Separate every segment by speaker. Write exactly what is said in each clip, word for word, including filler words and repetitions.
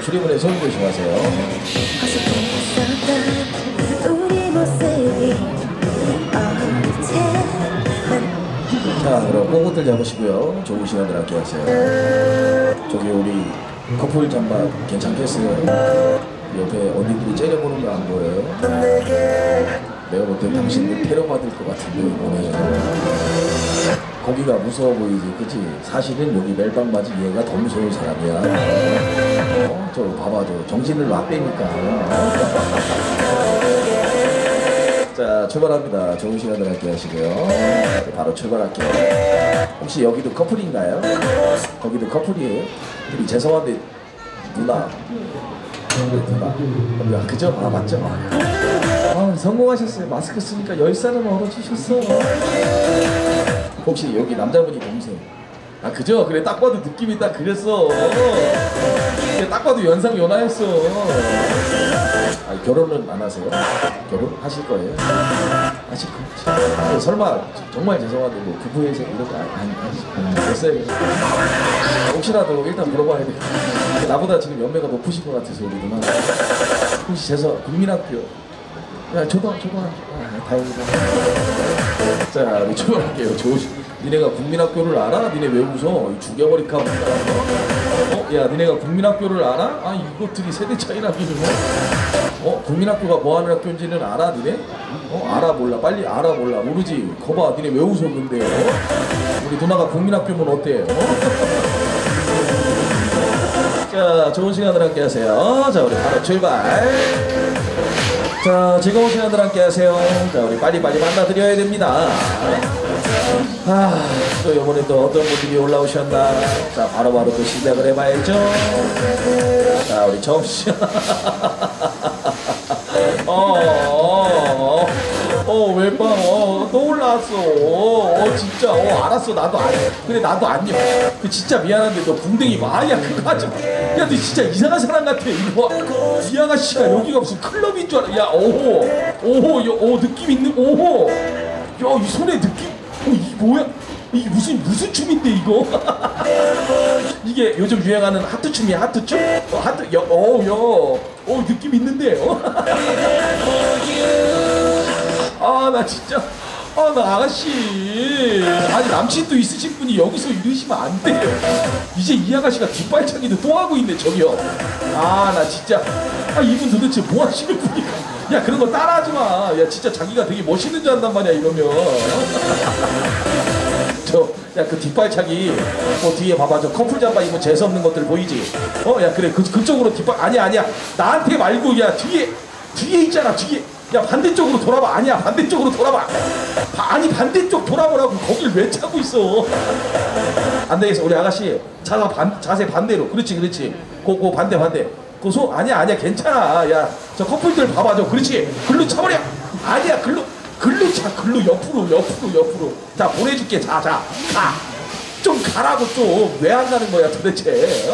Speaker 1: 출입문에 손 조심하세요. 자, 그럼 꼬꼬들 잡으시고요. 좋은 시간들 함께 하세요. 저기 우리 커플 잠바 괜찮겠어요? 옆에 언니들이 째려보는 거 안 보여요? 내가 볼 때 당신들 테러 받을 것 같은데 이번에 거기가 무서워 보이지, 그치? 사실은 여기 멜빵 바지 얘가 더 무서운 사람이야. 어? 저 봐봐, 저 정신을 놔 빼니까. 자, 출발합니다. 좋은 시간들 함께 하시고요. 바로 출발할게요. 혹시 여기도 커플인가요? 거기도 커플이에요? 우리 죄송한데 누나 누나 누나 그죠? 아 맞죠? 아 성공하셨어요. 마스크 쓰니까 열 살은 얼어지셨어. 혹시 여기 남자분이 동생? 아 그죠? 그래 딱 봐도 느낌이 딱 그랬어. 그래, 딱 봐도 연상 연하였어. 아 결혼은 안 하세요? 결혼 하실 거예요? 하실 거예요? 설마 정말 죄송한데 뭐 부부의 생 이런 거 안 하셨어요? 혹시라도 일단 물어봐야 돼. 나보다 지금 연배가 높으신 것 같아서 우리 누나. 혹시 죄송 국민학교? 야 저도 저도 아, 다행이다. 자 우리 출발할게요. 조시. 니네가 국민학교를 알아? 니네 왜 웃어? 죽여버릴까? 어? 야 니네가 국민학교를 알아? 아 이것들이 세대 차이라기는 어? 국민학교가 뭐하는 학교인지는 알아 니네? 어? 알아 몰라? 빨리 알아 몰라? 모르지? 거봐 니네 왜 웃어 근데? 어? 우리 누나가 국민학교면 어때? 어? 자 좋은 시간들 함께 하세요. 자 우리 바로 출발. 자 즐거운 시간들 함께 하세요. 자 우리 빨리빨리 만나드려야 됩니다. 아, 또 이번에 또 어떤 분들이 올라오셨나. 자 바로바로 또 시작을 해봐야죠. 자 우리 정씨 어어어 어, 왼방 어, 또 올라왔어. 어, 진짜 어 알았어 나도 안 그래 나도 안녕. 그 진짜 미안한데 너 궁뎅이 마야 그거 하지 마. 야 너 진짜 이상한 사람 같아. 이거 이 아가씨가 여기가 무슨 클럽인 줄 알아. 야 오호 오호 요, 오 느낌 있는 오호. 야 이 손에 느낌 어 이 뭐야 이게 무슨 무슨 춤인데 이거. 이게 요즘 유행하는 하트 춤이야. 하트 춤? 어, 하트 어우야 어 느낌 있는데. 어? 아 나 진짜 아 나 아가씨 아니 남친도 있으신 분이 여기서 이러시면 안 돼요. 이제 이 아가씨가 뒷발차기도 또 하고 있네 저기요. 아 나 진짜 아 이분 도대체 뭐 하시는 분이야. 야 그런 거 따라하지 마. 야 진짜 자기가 되게 멋있는 줄 안단 말이야 이러면. 저 야 그 뒷발차기 뭐 뒤에 봐봐 저 커플 잠바 입은 재수없는 것들 보이지? 어 야 그래 그 그쪽으로 뒷발 아니야 아니야 나한테 말고 야 뒤에 뒤에 있잖아 뒤에. 야 반대쪽으로 돌아봐. 아니야 반대쪽으로 돌아봐. 바, 아니 반대쪽 돌아보라고. 거길 왜 차고 있어. 안되겠어 우리 아가씨 자세, 반, 자세 반대로. 그렇지 그렇지 고고 반대 반대 고소 아니야 아니야 괜찮아. 야 저 커플들 봐봐 저 그렇지 글로 차버려. 아니야 글로 글로 차 글로 옆으로 옆으로 옆으로. 자 보내줄게. 자자 가 좀 가라고 좀. 왜 안 가는 거야 도대체.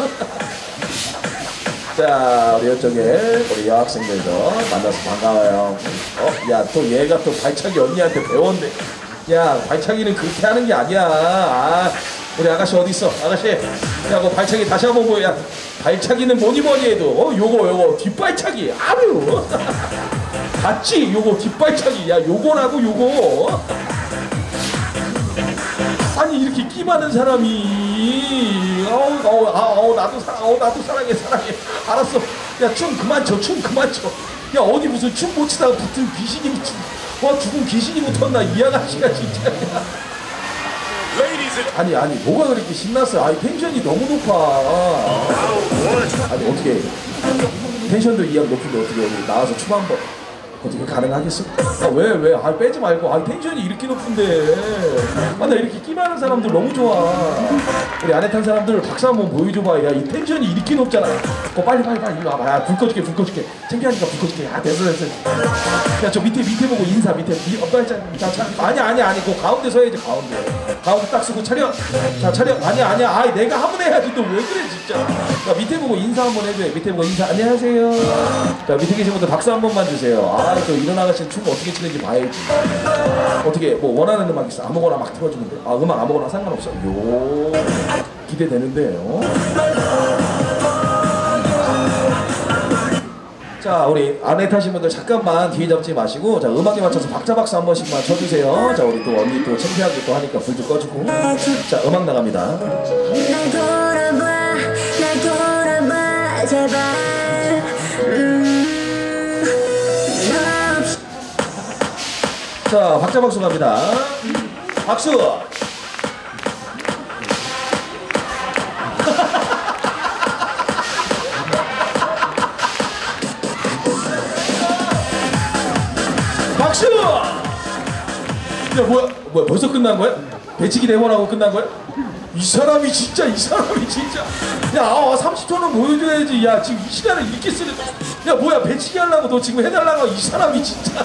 Speaker 1: 자 우리 이쪽에 우리 여학생들도 만나서 반가워요. 어? 야 또 얘가 또 발차기 언니한테 배웠네. 야 발차기는 그렇게 하는 게 아니야. 아 우리 아가씨 어디 있어 아가씨. 야 그 발차기 다시 한번 보여. 야 발차기는 뭐니 뭐니 해도 어 요거 요거 뒷발차기 아유. 봤지 요거 뒷발차기. 야 요거라고 요거. 아니 이렇게 끼 많은 사람이 어우 어우 어우 나도 사랑 어우 나도 사랑해 사랑해. 알았어. 야 춤 그만 춰 춤 그만 춰. 야 어디 무슨 춤 못 추다가 붙은 귀신이 붙은 와 죽은 귀신이 붙었나 이 아가씨가 진짜. 아니 아니 뭐가 그렇게 신났어. 아니 텐션이 너무 높아. 아니 어떻게 텐션도 이왕 높은데 어떻게 여기 나와서 춤 한번 어떻게 가능하겠어? 아, 왜 왜? 아 빼지 말고. 아 텐션이 이렇게 높은데. 아 나 이렇게 끼 많은 사람들 너무 좋아. 우리 안에 탄 사람들 박수 한번 보여줘봐. 야 이 텐션이 이렇게 높잖아. 어 빨리 빨리 빨리 이리 와봐. 야 불 꺼줄게 불 꺼줄게. 창피하니까 불 꺼줄게. 아 됐어 됐어. 야 저 밑에 밑에 보고 인사 밑에 미, 어, 빨리 자, 자, 아니야 아니야 아니 그 가운데 서야지 가운데. 가운데 딱 쓰고 차려. 자 차려. 아니야 아니야. 아 내가 한번 해야지. 너 왜 그래 진짜. 야 밑에 보고 인사 한번 해줘. 밑에 보고 인사. 안녕하세요. 자 밑에 계신 분들 박수 한 번만 주세요. 아 또 이런 아가씨는 춤 어떻게 추는지 봐야지. 어떻게 뭐 원하는 음악 있어? 아무거나 막 틀어주면 돼. 아 음악 아무거나 상관없어. 요 기대되는데요. 자, 우리 안에 타신 분들 잠깐만 뒤에 잡지 마시고, 자, 음악에 맞춰서 박자 박수 한 번씩만 쳐주세요. 자, 우리 또 언니 또 창피하게 또 하니까 불 좀 꺼주고. 자, 음악 나갑니다.
Speaker 2: 날 돌아봐, 날 돌아봐, 제발. 음, 너 없이
Speaker 1: 자, 박자 박수 갑니다. 박수! 박수! 야, 뭐야, 뭐야, 벌써 끝난 거야? 배치기 대본하고 끝난 거야? 이 사람이 진짜, 이 사람이 진짜. 야, 아, 삼십 초는 보여줘야지. 야, 지금 이 시간을 이렇게 쓰는. 야, 뭐야, 배치기 하려고 너 지금 해달라고. 이 사람이 진짜.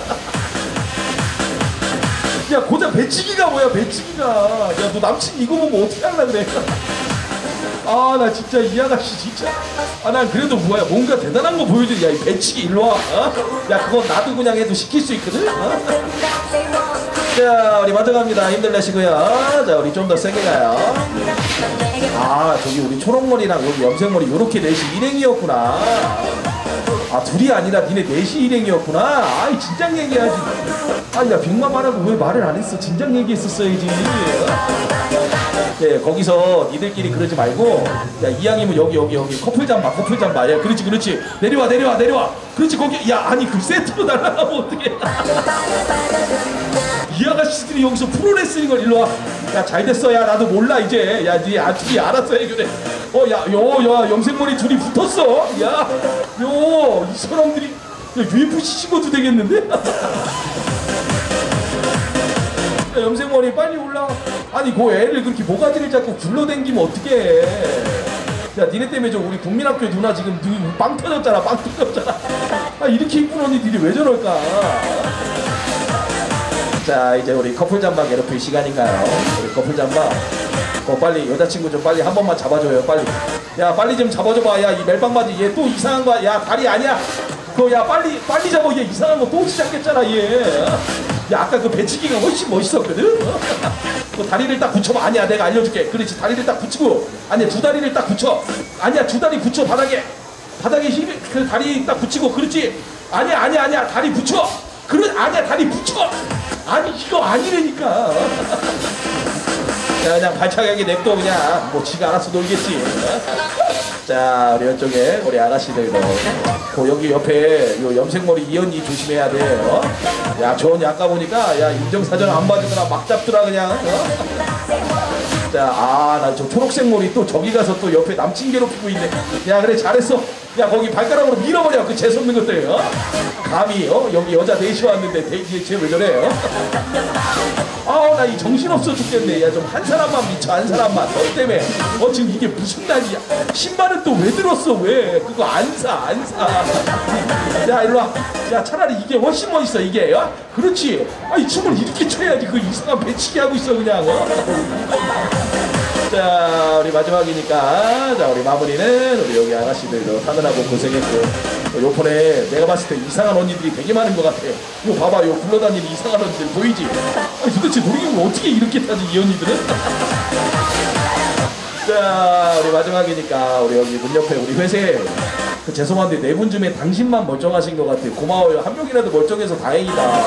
Speaker 1: 야, 고작 배치기가 뭐야, 배치기가. 야, 너 남친 이거 보면 어떻게 하려고 그래. 아, 나 진짜 이 아가씨 진짜. 아, 난 그래도 뭐야, 뭔가 대단한 거 보여줘. 야, 이 배치기 일로 와. 어? 야, 그건 나도 그냥 해도 시킬 수 있거든. 어? 자, 우리 먼저 갑니다. 힘들내시고요. 자, 우리 좀 더 세게 가요. 아, 저기 우리 초록머리랑 여기 염색머리 요렇게 넷이 일행이었구나. 아, 둘이 아니라 니네 넷이 일행이었구나. 아이, 진작 얘기하지. 아, 야, 빅맘 하라고 왜 말을 안 했어? 진작 얘기했었어야지. 네, 거기서 니들끼리 그러지 말고, 야, 이왕이면 여기 여기 여기 커플 잠바 커플 잠바. 야, 그렇지 그렇지. 내려와 내려와 내려와. 그렇지, 거기. 야, 아니 그 세트로 날라가면 어떡해. 이 아가씨들이 여기서 프로레슬링을 일로 와. 야, 잘 됐어. 야, 나도 몰라 이제. 야, 니 아, 둘이 알았어 해결해. 어, 야, 요, 야, 염색머리 둘이 붙었어. 야, 요, 이 사람들이. 야, 유에프씨 친구도 되겠는데? 야, 염색머리 빨리 올라와. 아니, 그 애를 그렇게 모가지를 잡고 굴러댕기면 어떡해. 야, 니네 때문에 저 우리 국민학교 누나 지금 누, 빵 터졌잖아. 빵 터졌잖아. 아, 이렇게 이쁜 언니들이 왜 저럴까. 자, 이제 우리 커플 잠바 괴롭힐 시간인가요? 우리 커플 잠바. 어, 빨리 여자친구 좀 빨리 한 번만 잡아줘요. 빨리. 야, 빨리 좀 잡아줘봐. 야, 이 멜빵 바지 얘 또 이상한 거야. 야, 다리 아니야. 그거 야, 빨리 빨리 잡아. 얘 이상한 거 또 시작했잖아 얘. 야, 아까 그 배치기가 훨씬 멋있었거든. 그 다리를 딱 붙여봐. 아니야, 내가 알려줄게. 그렇지, 다리를 딱 붙이고. 아니야, 두 다리를 딱 붙여. 아니야, 두 다리 붙여. 바닥에 바닥에 힘, 그 다리 딱 붙이고. 그렇지. 아니야 아니야 아니야, 다리 붙여. 그래, 아니야, 다리 붙여. 아니, 이거 아니라니까. 야, 그냥 발차기하게 냅둬. 그냥 뭐 지가 알아서 놀겠지. 자, 우리 이쪽에 우리 아가씨들도 그 여기 옆에 요 염색머리 이 언니 조심해야 돼. 어? 야, 저 언니 아까 보니까 야, 인정사전 안 봐주더라. 막 잡더라 그냥. 어? 자, 아, 나 저 초록색 머리 또 저기 가서 또 옆에 남친 괴롭히고 있네. 야, 그래, 잘했어. 야, 거기 발가락으로 밀어버려. 그 재수없는 것들. 어? 감히 어? 여기 여자 넷이 왔는데 쟤 왜 저래? 어? 아우, 나 이 정신없어 죽겠네. 야, 좀 한 사람만 미쳐, 한 사람만. 너 때문에. 어, 지금 이게 무슨 날이야? 신발은 또 왜 들었어? 왜? 그거 안 사, 안 사. 야, 일로 와. 야, 차라리 이게 훨씬 멋있어, 이게. 어? 그렇지. 아, 이 춤을 이렇게 춰야지. 그 이상한 배치기 하고 있어, 그냥. 어? 자, 우리 마지막이니까. 자, 우리 마무리는 우리 여기 아가씨들도 타느라고 고생했고. 요번에 내가 봤을 때 이상한 언니들이 되게 많은 것 같아. 요 봐봐, 요 굴러다니는 이상한 언니들 보이지? 아니, 도대체 놀이기구를 어떻게 이렇게 타지, 이 언니들은? 자, 우리 마지막이니까 우리 여기 문 옆에 우리 회사에 그 죄송한데 네 분 중에 당신만 멀쩡하신 것 같아요. 고마워요. 한 명이라도 멀쩡해서 다행이다.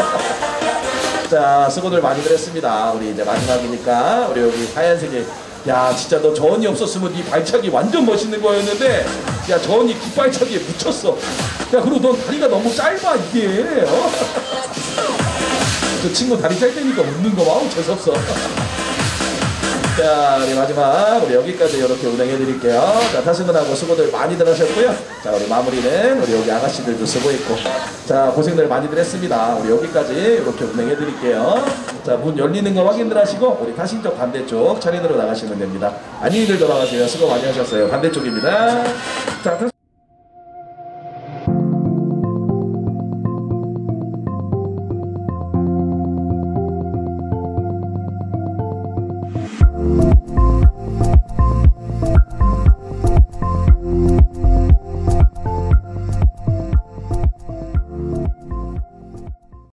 Speaker 1: 자, 수고들 많이들 했습니다. 우리 이제 마지막이니까 우리 여기 하얀색에, 야, 진짜 너 저 언니 없었으면 네 발차기 완전 멋있는 거였는데, 야, 저 언니 뒷발차기에 묻혔어. 야, 그리고 넌 다리가 너무 짧아 이게. 어? 저 친구 다리 짧다니까 웃는 거 봐. 아우, 재수없어. 자, 우리 마지막 우리 여기까지 이렇게 운행해 드릴게요. 자, 타시느라고 수고들 많이들 하셨고요. 자, 우리 마무리는 우리 여기 아가씨들도 수고했고, 자, 고생들 많이들 했습니다. 우리 여기까지 이렇게 운행해 드릴게요. 자, 문 열리는 거 확인들 하시고 우리 타신 쪽 반대쪽 차례대로 나가시면 됩니다. 안녕히들 돌아가세요. 수고 많이 하셨어요. 반대쪽입니다. 자,